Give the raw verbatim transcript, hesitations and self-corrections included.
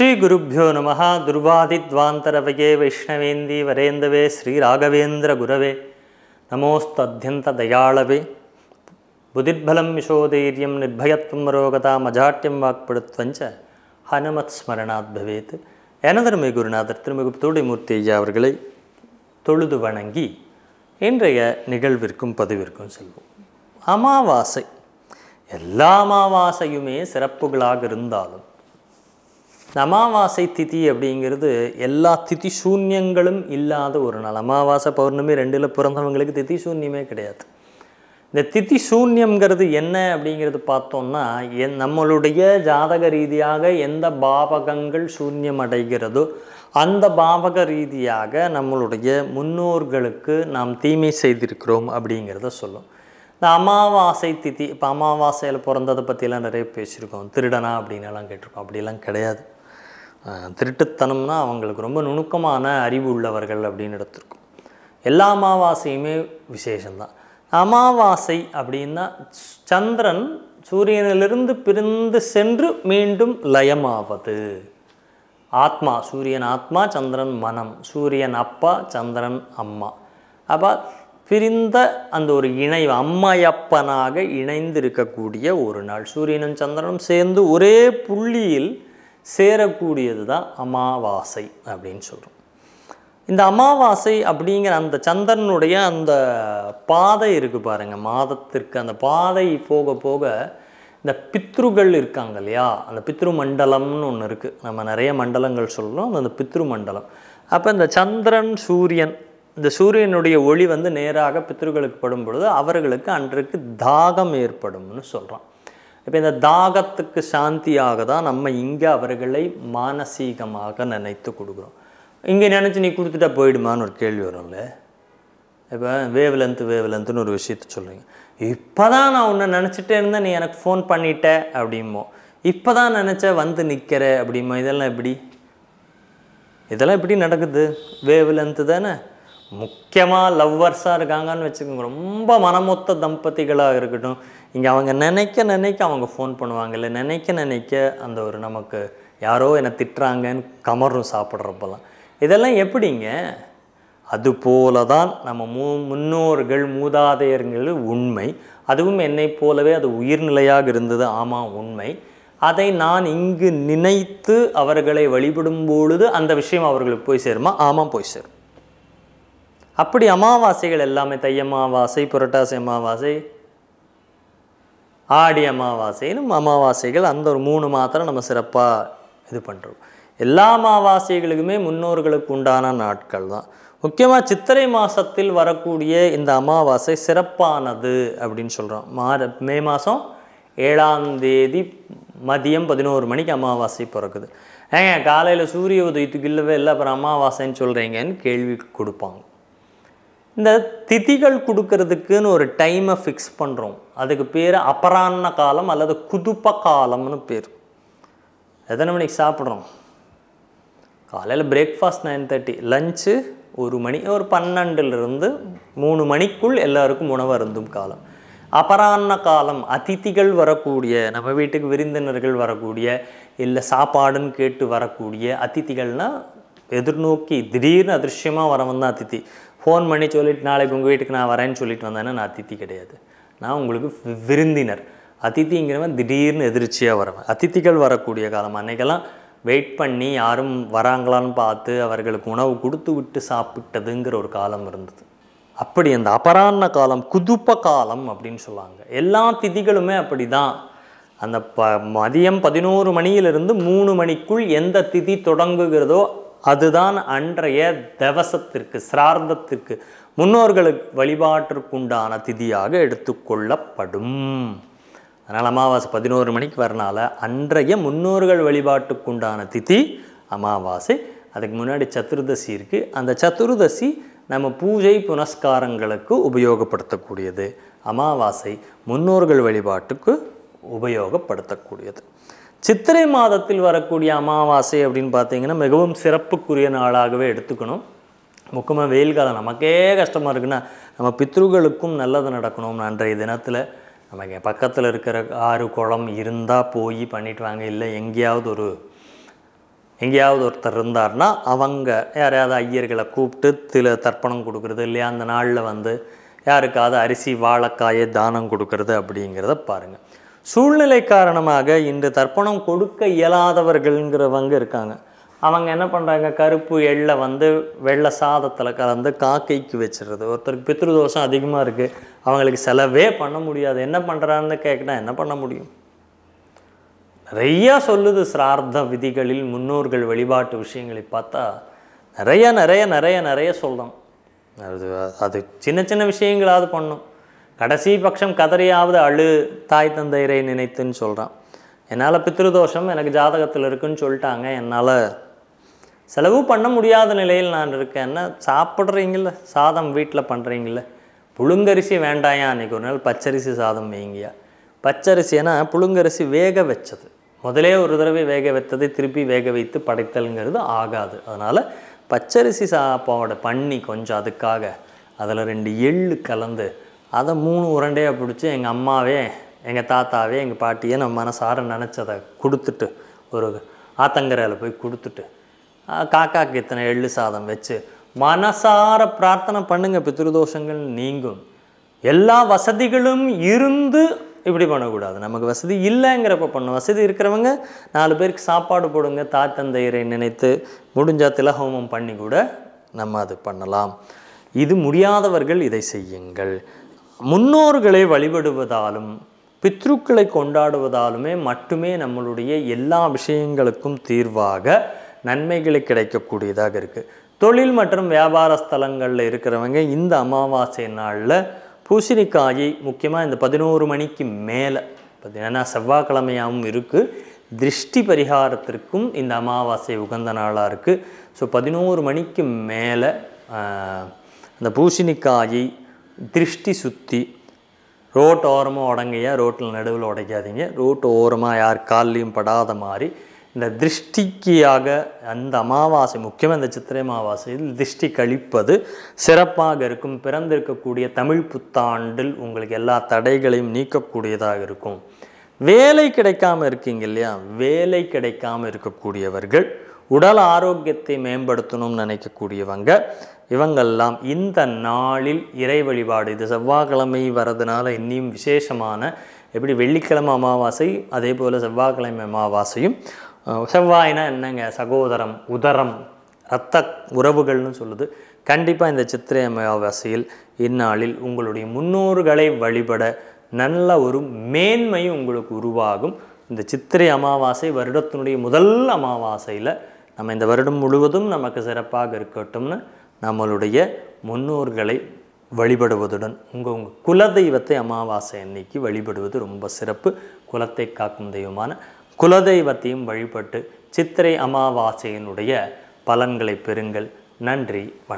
ஸ்ரீ குருப்யோ நமஹ. துர்வாதித்வாந்தரவயே வைஷ்ணவேந்தி வரேந்தவே ஸ்ரீ ராகவேந்திர குரவே நமோஸ்தத்யந்த தயாளவே புதிர்பலம் யசோதைரியம் நிர்பயத்வம் ரோகதா மஜாட்யம் வாக்படுத்வஞ்ச ஹனுமத் ஸ்மரணாத் பவேத். எனதருமை குருநாதர் திருமிகு தோடிமூர்த்தி ஐயா அவர்களை தொழுது வணங்கி இன்றைய நிகழ்விற்கும் பதிவிற்கும் செல்வோம். அமாவாசை, எல்லா அமாவாசையுமே சிறப்புகளாக இருந்தாலும் அமாவாசை திதி அப்படிங்கிறது எல்லா திதி சூன்யங்களும் இல்லாத ஒரு நாள். அமாவாசை பௌர்ணமி ரெண்டில் பிறந்தவங்களுக்கு திதி சூன்யமே கிடையாது. இந்த திதி சூன்யம்ங்கிறது என்ன அப்படிங்கிறது பார்த்தோம்னா, என் நம்மளுடைய ஜாதக ரீதியாக எந்த பாவகங்கள் சூன்யம் அடைகிறதோ அந்த பாவக ரீதியாக நம்மளுடைய முன்னோர்களுக்கு நாம் தீமை செய்திருக்கிறோம் அப்படிங்கிறத சொல்லும். இந்த அமாவாசை திதி, இப்போ அமாவாசையில் பிறந்ததை பற்றியெல்லாம் நிறைய பேசியிருக்கோம். திருடனா அப்படின்னலாம் கேட்டிருக்கோம். அப்படிலாம் கிடையாது. திருட்டுத்தனம்னா அவங்களுக்கு ரொம்ப நுணுக்கமான அறிவு உள்ளவர்கள் அப்படின்னு எடுத்திருக்கோம். எல்லா அமாவாசையுமே விசேஷம்தான். அமாவாசை அப்படின்னா சந்திரன் சூரியனிலிருந்து பிரிந்து சென்று மீண்டும் லயமாவது. ஆத்மா, சூரியன் ஆத்மா, சந்திரன் மனம், சூரியன் அப்பா, சந்திரன் அம்மா. அப்போ பிரிந்த அந்த ஒரு இணை அம்மையப்பனாக இணைந்து இருக்கக்கூடிய ஒரு நாள். சூரியனும் சந்திரனும் சேர்ந்து ஒரே புள்ளியில் சேரக்கூடியது தான் அமாவாசை அப்படின்னு சொல்கிறோம். இந்த அமாவாசை அப்படிங்கிற அந்த சந்திரனுடைய அந்த பாதை இருக்குது பாருங்கள், மாதத்திற்கு அந்த பாதை போக போக இந்த பித்ருகள் இருக்காங்க இல்லையா, அந்த பித்ரு மண்டலம்னு ஒன்று இருக்குது. நம்ம நிறைய மண்டலங்கள் சொல்கிறோம், அந்த பித்ரு மண்டலம். அப்போ இந்த சந்திரன் சூரியன், இந்த சூரியனுடைய ஒளி வந்து நேராக பித்ருகளுக்கு படும் பொழுது அவர்களுக்கு அன்றைக்கு தாகம் ஏற்படும்னு சொல்கிறோம். இப்போ இந்த தாகத்துக்கு சாந்தியாக தான் நம்ம இங்கே அவர்களை மானசீகமாக நினைத்து கொடுக்குறோம். இங்கே நினச்சி நீ கொடுத்துட்டா போயிடுமான்னு ஒரு கேள்வி வரும்ல. இப்போ வேவ் லென்த்து வேவ் லென்த்துன்னு ஒரு விஷயத்த சொல்கிறீங்க. இப்போ தான் நான் உன்னை நினச்சிட்டே இருந்தேன், நீ எனக்கு ஃபோன் பண்ணிட்ட அப்படிமோ. இப்போ தான் நினச்ச வந்து நிற்கிற அப்படிமோ. இதெல்லாம் எப்படி இதெல்லாம் எப்படி நடக்குது? வேவ் லென்த்து தானே. முக்கியமாக லவ்வர்ஸாக இருக்காங்கன்னு வச்சுக்கோங்க, ரொம்ப மனமொத்த தம்பதிகளாக இருக்கட்டும், இங்கே அவங்க நினைக்க நினைக்க அவங்க ஃபோன் பண்ணுவாங்க, இல்லை நினைக்க நினைக்க அந்த ஒரு நமக்கு யாரோ என்னை திட்டுறாங்கன்னு கமரும் சாப்பிட்றப்பெல்லாம். இதெல்லாம் எப்படிங்க? அதுபோல தான் நம்ம மூ முன்னோர்கள் மூதாதையர்கள் உண்மை. அதுவும் என்னை போலவே அது உயிர்நிலையாக இருந்தது. ஆமாம், உண்மை. அதை நான் இங்கு நினைத்து அவர்களை வழிபடும் பொழுது அந்த விஷயம் அவர்களுக்கு போய் சேருமா? ஆமாம், போய் சேரும். அப்படி அமாவாசைகள் எல்லாமே, தை அமாவாசை, புரட்டாசி அமாவாசை, ஆடி அமாவாசைன்னு அமாவாசைகள், அந்த ஒரு மூணு மாத்திரம் நம்ம சிறப்பாக இது பண்ணுறோம். எல்லா அமாவாசைகளுக்குமே முன்னோர்களுக்கு உண்டான நாட்கள் தான். முக்கியமாக சித்திரை மாதத்தில் வரக்கூடிய இந்த அமாவாசை சிறப்பானது அப்படின்னு சொல்கிறோம். மாத மே மாதம் ஏழாம் தேதி மதியம் பதினோரு மணிக்கு அமாவாசை பிறக்குது. ஏங்க காலையில் சூரிய உதயத்துக்கு இல்லவே இல்லை, அப்புறம் அமாவாசைன்னு சொல்கிறீங்கன்னு கேள்வி கொடுப்பாங்க. இந்த திதிகள் கொடுக்கறதுக்குன்னு ஒரு டைமை ஃபிக்ஸ் பண்ணுறோம். அதுக்கு பேர் அபராண்ண காலம் அல்லது குதுப்ப காலம்னு பேர். எத்தனை மணிக்கு சாப்பிட்றோம்? காலையில் பிரேக்ஃபாஸ்ட் நைன் தேர்ட்டி, லஞ்சு ஒரு மணி, ஒரு பன்னெண்டுலேருந்து மூணு மணிக்குள் எல்லாருக்கும் உணவு அருந்தும் காலம். அபராண்ண காலம், அதிதிகள் வரக்கூடிய, நம்ம வீட்டுக்கு விருந்தினர்கள் வரக்கூடிய, இல்லை சாப்பாடுன்னு கேட்டு வரக்கூடிய அதிதிகள்னால் எதிர்நோக்கி திடீர்னு அதிர்ஷ்யமாக வரவன் தான் அதிதி. ஃபோன் பண்ணி சொல்லிட்டு நாளைக்கு உங்கள் வீட்டுக்கு நான் வரேன்னு சொல்லிட்டு வந்தேன்னா நான் அதித்தி கிடையாது, நான் உங்களுக்கு விருந்தினர். அதித்திங்கிறவன் திடீர்னு எதிர்ச்சியாக வரவன். அதித்திகள் வரக்கூடிய காலம். அன்றைக்கெல்லாம் வெயிட் பண்ணி யாரும் வராங்களான்னு பார்த்து அவர்களுக்கு உணவு கொடுத்து விட்டு சாப்பிட்டதுங்கிற ஒரு காலம் இருந்தது. அப்படி அந்த அபராண்ண காலம், குதுப்ப காலம் அப்படின்னு சொல்லுவாங்க. எல்லா திதிகளுமே அப்படி தான். அந்த ப மதியம் பதினோரு மணியிலிருந்து மூணு மணிக்குள் எந்த திதி தொடங்குகிறதோ அதுதான் அன்றைய தவசத்திற்கு, சிரார்த்தத்திற்கு, முன்னோர்களுக்கு வழிபாட்டிற்குண்டான திதியாக எடுத்துக்கொள்ளப்படும். அதனால் அமாவாசை பதினோரு மணிக்கு வரனால அன்றைய முன்னோர்கள் வழிபாட்டுக்குண்டான திதி அமாவாசை. அதுக்கு முன்னாடி சதுர்தசி இருக்குது. அந்த சதுர்தசி நம்ம பூஜை புனஸ்காரங்களுக்கு உபயோகப்படுத்தக்கூடியது. அமாவாசை முன்னோர்கள் வழிபாட்டுக்கு உபயோகப்படுத்தக்கூடியது. சித்திரை மாதத்தில் வரக்கூடிய அமாவாசை அப்படின்னு பார்த்தீங்கன்னா மிகவும் சிறப்புக்குரிய நாளாகவே எடுத்துக்கணும். முக்கியமாக வெயில் காலம் நமக்கே கஷ்டமாக இருக்குன்னா நம்ம பித்ருகளுக்கும் நல்லது நடக்கணும். அன்றைய தினத்தில் நமக்கு பக்கத்தில் இருக்கிற ஆறு குளம் இருந்தால் போய் பண்ணிட்டு வாங்க. இல்லை எங்கேயாவது ஒரு எங்கேயாவது ஒருத்தர் இருந்தார்னா அவங்க யாரையாவது ஐயர்களை கூப்பிட்டு தில தர்ப்பணம் கொடுக்குறது இல்லையா, அந்த நாளில் வந்து யாருக்காவது அரிசி வாழைக்காயை தானம் கொடுக்கறது அப்படிங்கிறத பாருங்கள். சூழ்நிலை காரணமாக இன்று தர்ப்பணம் கொடுக்க இயலாதவர்கள்ங்கிறவங்க இருக்காங்க. அவங்க என்ன பண்ணுறாங்க, கருப்பு எள்ளை வந்து வெள்ளை சாதத்தில் கலந்து காக்கைக்கு வச்சுருது. ஒருத்தருக்கு பித்ருதோஷம் அதிகமாக இருக்குது, அவங்களுக்கு செலவே பண்ண முடியாது, என்ன பண்ணுறான்னு கேட்குனா என்ன பண்ண முடியும்? நிறையா சொல்லுது சிரார்த்த விதிகளில் முன்னோர்கள் வழிபாட்டு விஷயங்களை பார்த்தா நிறைய நிறைய நிறைய நிறைய சொல்கிறோம். அது அது சின்ன சின்ன விஷயங்களாவது பண்ணும். கடைசி பட்சம் கதறியாவது அழு தாய் தந்தையரை நினைத்துன்னு சொல்கிறான். என்னால் பித்ருதோஷம் எனக்கு ஜாதகத்தில் இருக்குன்னு சொல்லிட்டாங்க, என்னால் செலவு பண்ண முடியாத நிலையில் நான் இருக்கேன். என்ன சாப்பிட்றீங்கள, சாதம் வீட்டில் பண்ணுறீங்கள, புழுங்கரிசி வேண்டாயா, அன்றைக்கி ஒரு நாள் பச்சரிசி சாதம் வைங்கயா. பச்சரிசி ஏன்னா புழுங்கரிசி வேக வச்சது, முதலே ஒரு தடவை வேக வைத்ததை திருப்பி வேக வைத்து படைத்தல்ங்கிறது ஆகாது. அதனால் பச்சரிசி சாப்பாடு பண்ணி கொஞ்சம் அதுக்காக அதில் ரெண்டு எள்ளு கலந்து அதை மூணு உருண்டையாக பிடிச்சி எங்கள் அம்மாவே எங்கள் தாத்தாவே எங்கள் பாட்டியே நம்ம மனசார நினச்சதை கொடுத்துட்டு ஒரு ஆத்தங்கரையில் போய் கொடுத்துட்டு காக்காக்கு இத்தனை எள்ளு சாதம் வச்சு மனசார பிரார்த்தனை பண்ணுங்கள், பித்ருதோஷங்கள் நீங்கும். எல்லா வசதிகளும் இருந்து இப்படி பண்ணக்கூடாது. நமக்கு வசதி இல்லைங்கிறப்ப பண்ணும். வசதி இருக்கிறவங்க நாலு பேருக்கு சாப்பாடு போடுங்க, தாய் தந்தையரை நினைத்து முடிஞ்சால் திலஹோமம் பண்ணி கூட நம்ம அது பண்ணலாம். இது முடியாதவர்கள் இதை செய்யுங்கள். முன்னோர்களை வழிபடுவதாலும் பித்ருக்களை கொண்டாடுவதாலுமே மட்டுமே நம்மளுடைய எல்லா விஷயங்களுக்கும் தீர்வாக நன்மைகளை கிடைக்கக்கூடியதாக இருக்குது. தொழில் மற்றும் வியாபார ஸ்தலங்களில் இருக்கிறவங்க இந்த அமாவாசை நாளில் பூசணிக்காயை முக்கியமாக இந்த பதினோரு மணிக்கு மேலே பார்த்தீங்கன்னா செவ்வாய்க்கிழமையாகவும் இருக்குது, திருஷ்டி பரிகாரத்திற்கும் இந்த அமாவாசை உகந்த நாளாக இருக்குது. ஸோ பதினோரு மணிக்கு மேலே அந்த பூசணிக்காயை திருஷ்டி சுற்றி ரோட்டு ஓரமாக உடங்கையா, ரோட்டில் நடுவில் உடைக்காதீங்க, ரோட்டு ஓரமாக யார் கால்லையும் படாத மாதிரி இந்த திருஷ்டிக்காக அந்த அமாவாசை முக்கியமாக இந்த சித்திரை அமாவாசையில் திருஷ்டி கழிப்பது சிறப்பாக இருக்கும். பிறந்திருக்கக்கூடிய தமிழ் புத்தாண்டில் உங்களுக்கு எல்லா தடைகளையும் நீக்கக்கூடியதாக இருக்கும். வேலை கிடைக்காமல் இருக்கீங்க இல்லையா, வேலை கிடைக்காமல் இருக்கக்கூடியவர்கள், உடல் ஆரோக்கியத்தை மேம்படுத்தணும்னு நினைக்கக்கூடியவங்க, இவங்கெல்லாம் இந்த நாளில் இறை வழிபாடு, இது செவ்வாய்க்கிழமை வரதுனால இன்னும் விசேஷமான, எப்படி வெள்ளிக்கிழமை அமாவாசை அதே போல் செவ்வாய்க்கிழமை அமாவாசையும், செவ்வாய்னா என்னங்க, சகோதரம் உதரம் இரத்த உறவுகள்னு சொல்லுது. கண்டிப்பாக இந்த சித்திரை அமாவாசையில் இந்நாளில் உங்களுடைய முன்னோர்களை வழிபட நல்ல ஒரு மேன்மையும் உங்களுக்கு உருவாகும். இந்த சித்திரை அமாவாசை வருடத்தினுடைய முதல் அமாவாசையில் நம்ம இந்த வருடம் முழுவதும் நமக்கு சிறப்பாக இருக்கட்டும்னு நம்மளுடைய முன்னோர்களை வழிபடுவதுடன் உங்கள் உங்கள் குலதெய்வத்தை அமாவாசை அன்னைக்கு வழிபடுவது ரொம்ப சிறப்பு. குலத்தை காக்கும் தெய்வமான குலதெய்வத்தையும் வழிபட்டு சித்திரை அமாவாசையினுடைய பலன்களை பெறுங்கள். நன்றி.